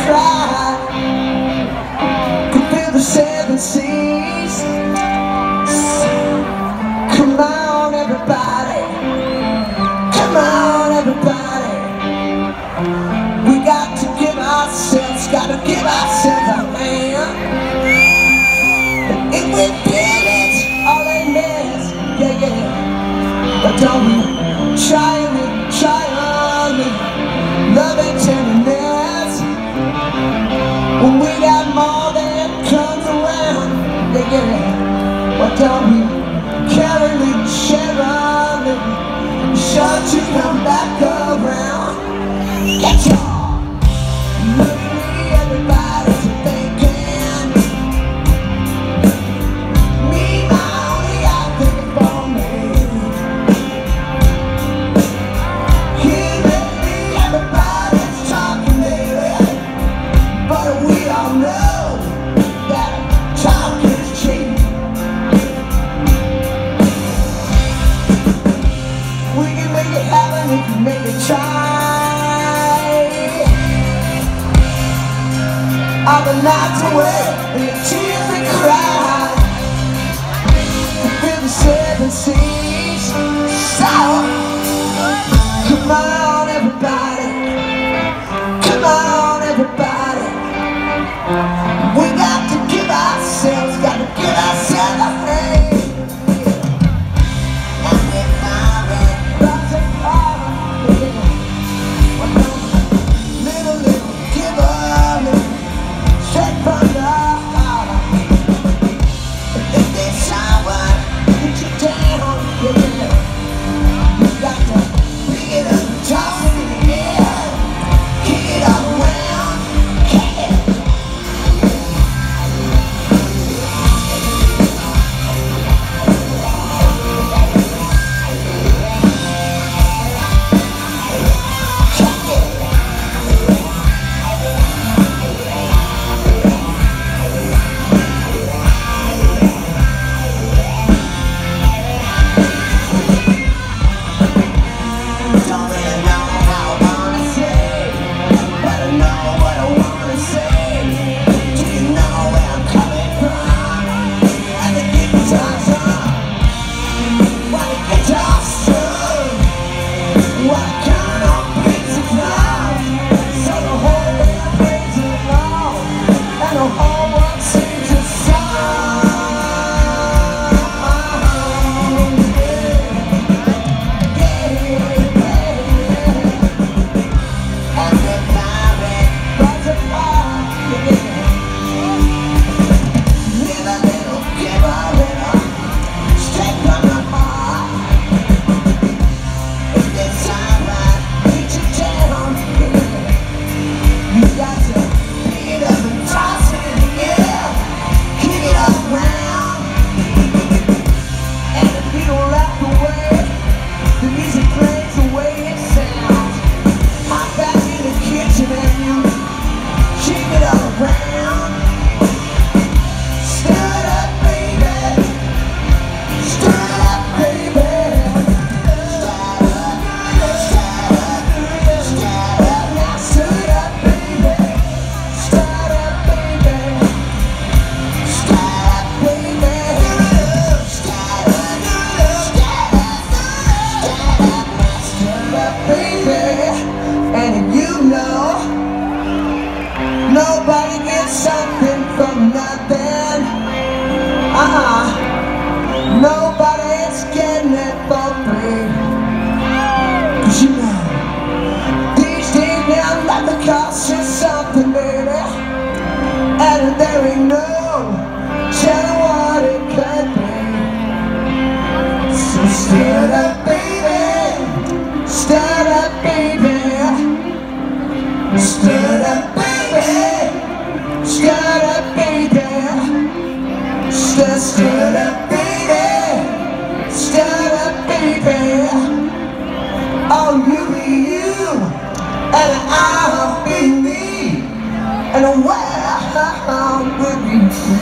cry. Could feel the seven seas. Come on everybody, come on everybody. We got to give ourselves, gotta give ourselves a hand. If we feel it, all they miss, yeah, yeah. But don't we try on me, love and tenderness. When we got more than comes around, yeah, yeah. But don't we carry me, share me, sure to come back around. Get your look at me, everybody's thinking me, my only I think for me. Here lately, everybody's talking lately, but we all know that talk is cheap. We can make it happen if we make it try. All the nights away and the tears we cry. To feel the seven seas. So come on everybody, come on everybody. We got to give ourselves, got to give ourselves a hand. And we're firing, rising hard. Little, give up. Straight from the heart. If there's someone put you down, yeah, you got to pick it up, toss it in the air, kick it all around, kick it. Nobody gets something from nothing. Nobody's getting it for free. 'Cause you know, these days now nothing costs you something, baby. And there ain't no telling what it could be. So stand up, baby. Stand up, baby. Stand up, baby. Stand up, baby. Stand up, baby. Stand up, baby. Oh, you be you, and I'll be me, and the world will be free.